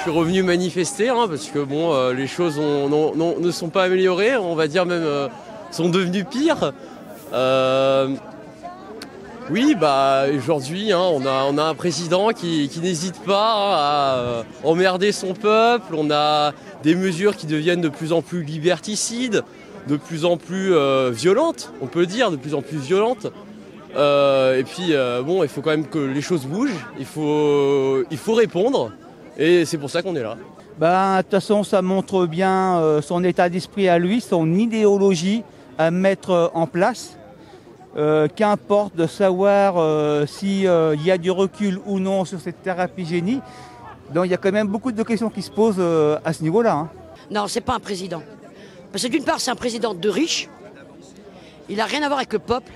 suis revenu manifester, hein, parce que bon, les choses ne sont pas améliorées, on va dire même sont devenues pires. Oui, bah aujourd'hui, hein, on a un président qui n'hésite pas à emmerder son peuple. On a des mesures qui deviennent de plus en plus liberticides, de plus en plus violentes, on peut dire, de plus en plus violentes. Et puis, bon, il faut quand même que les choses bougent. Il faut répondre, et c'est pour ça qu'on est là. De toute façon, ça montre bien son état d'esprit à lui, son idéologie à mettre en place. Qu'importe de savoir s'il y a du recul ou non sur cette thérapie génie. Donc il y a quand même beaucoup de questions qui se posent à ce niveau-là. Hein. Non, c'est pas un président. Parce que d'une part, c'est un président de riches. Il n'a rien à voir avec le peuple.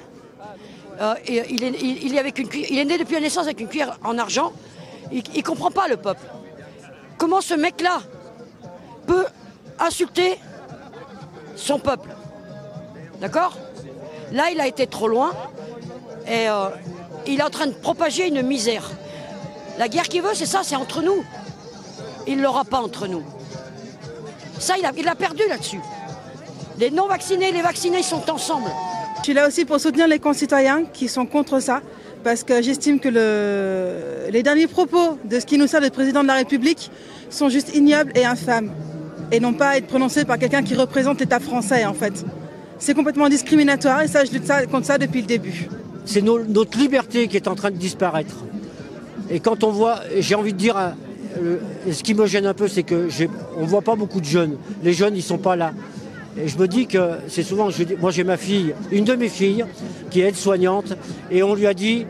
Il est né depuis la naissance avec une cuillère en argent. Il ne comprend pas le peuple. Comment ce mec-là peut insulter son peuple? D'accord? Là, il a été trop loin et il est en train de propager une misère. La guerre qu'il veut, c'est ça, c'est entre nous. Il ne l'aura pas entre nous. Ça, il a perdu là-dessus. Les non-vaccinés et les vaccinés, ils sont ensemble. Je suis là aussi pour soutenir les concitoyens qui sont contre ça, parce que j'estime que les derniers propos de ce qui nous sert d'être président de la République sont juste ignobles et infâmes, et non pas être prononcés par quelqu'un qui représente l'État français, en fait. C'est complètement discriminatoire et ça, je lutte contre ça depuis le début. C'est notre liberté qui est en train de disparaître. Et quand on voit, j'ai envie de dire, ce qui me gêne un peu, c'est qu'on ne voit pas beaucoup de jeunes. Les jeunes, ils ne sont pas là. Et je me dis que c'est souvent, moi j'ai ma fille, une de mes filles, qui est aide-soignante, et on lui a dit,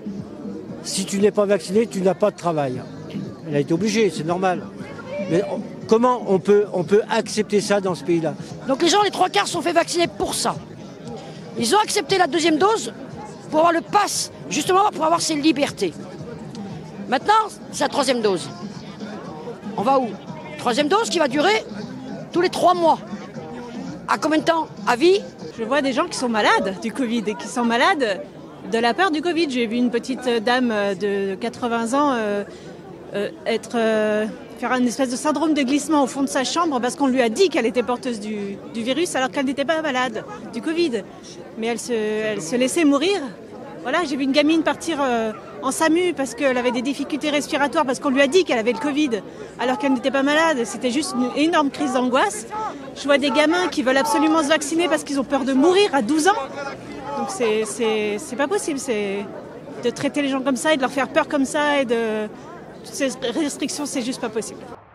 si tu n'es pas vacciné, tu n'as pas de travail. Elle a été obligée, c'est normal. Mais comment on peut accepter ça dans ce pays-là? Donc les gens, les 3/4 sont fait vacciner pour ça. Ils ont accepté la deuxième dose pour avoir le pass, justement pour avoir ses libertés. Maintenant, c'est la troisième dose. On va où? Troisième dose qui va durer tous les 3 mois. À combien de temps? À vie? Je vois des gens qui sont malades du Covid et qui sont malades de la peur du Covid. J'ai vu une petite dame de 80 ans faire une espèce de syndrome de glissement au fond de sa chambre parce qu'on lui a dit qu'elle était porteuse du virus alors qu'elle n'était pas malade du Covid. Mais elle se laissait mourir. Voilà, j'ai vu une gamine partir en SAMU parce qu'elle avait des difficultés respiratoires parce qu'on lui a dit qu'elle avait le Covid alors qu'elle n'était pas malade. C'était juste une énorme crise d'angoisse. Je vois des gamins qui veulent absolument se vacciner parce qu'ils ont peur de mourir à 12 ans. Donc c'est pas possible, c'est de traiter les gens comme ça et de leur faire peur comme ça et de toutes ces restrictions, c'est juste pas possible.